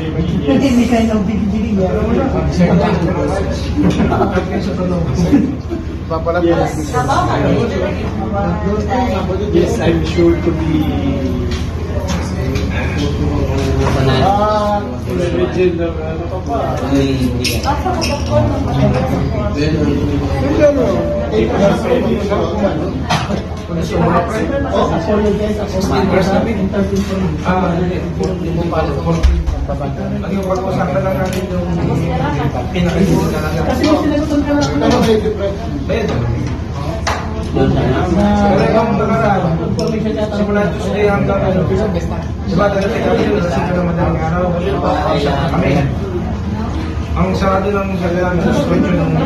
Hindi kayo ng bigibili niya. Yes, I'm sure to be legend ng ano pa pa. Yung pag-usapan lang natin yung pinakasin na lang. Kasi yung sinagutan ka lang. Bayad. Pero yung nakaraan, simula Tuesday hanggang diba dati kami yung nasita ng madaling araw. Kami. Ang sarado ng salaan ng suspension ng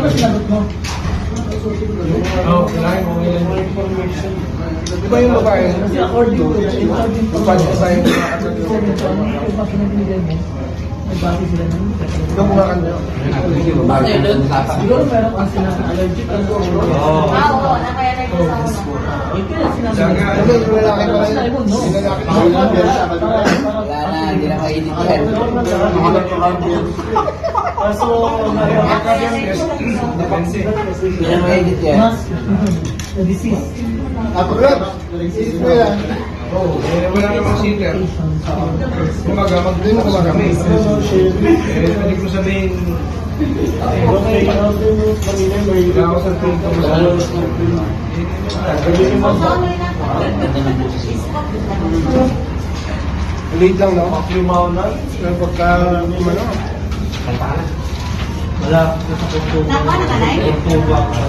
kailangan mo yung information. Diba yung babae? Kasi according to Pag-assign mo na agad yung nagbati sila ng yung mga kanya. siguro meron kasi na allergic ang Oo, naka-allergic sa una. Yung lalaki pa rin. Yung lalaki pa rin. Wala na, hindi na mainit yan. So, Hindi na mainit yan. the disease. Wala namang singer. Kumaga, mag-demo ko kami. Pwede ko sabihin, wala ako sa tuwing ko late lang na. Lumaw na. Pero pagka, Wala ako sa kutubo. Nakuha na ka na eh? Kutubo ako.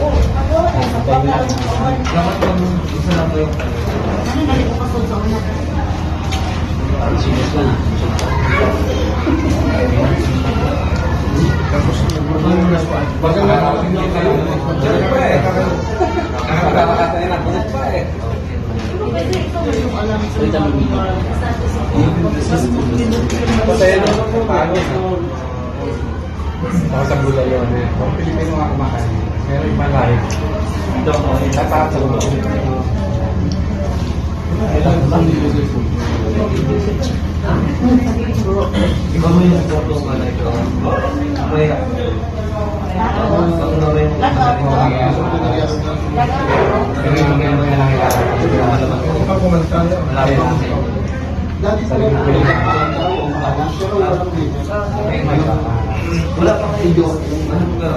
Dapat kung isa lang ba yung Ano na rin ko kasod sa una? Serious ka na. tapos baga na ako. Diyan pa eh. Nakakatayin na. Bunot pa eh. Salita mo dito. Pasaya na ako. Ako sa gulay yun eh. Kung Pilipino nga kumakain. Pero iba live. Tatatlo. Ikaw mo yung nagpaplo ka na ito. Kaya, Kapag kumanta na. wala pang video. Ano ka?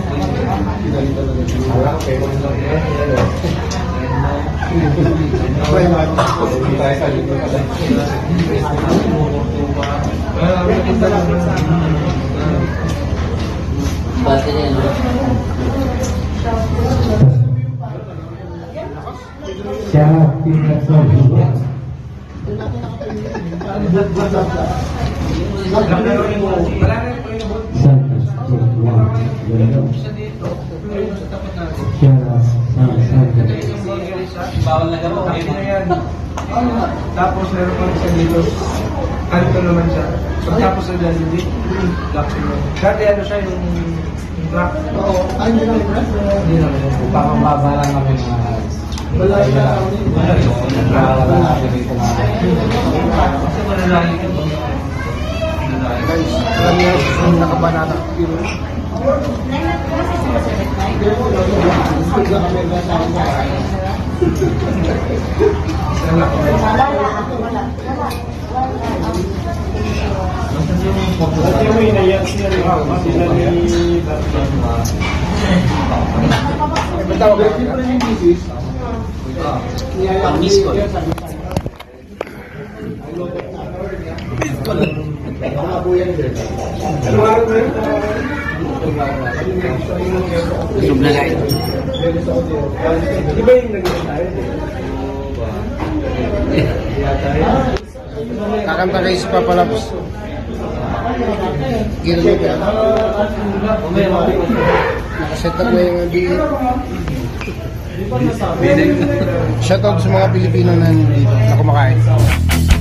Bate na yan. Siya pinagsabihan. Bawal na gano'n. Tapos meron pa sa dito. Kanto naman siya. Pagtapos sa Jollibee, dati ano siya yung truck. Oo, hindi lang yung Hindi naman yung Pamababa lang kami mga... wala na. Guys, alam niyo yung nakabanana. Dati mo inayak sila ni Batman. Matawag ka? Pang-miss ko. Zoom na guys. Iba yung nag-retire. Kakanta kayo si Papa Labs. Gildo ka. Nakaset up na yung DA. Shoutout sa mga Pilipino na nandito na kumakain.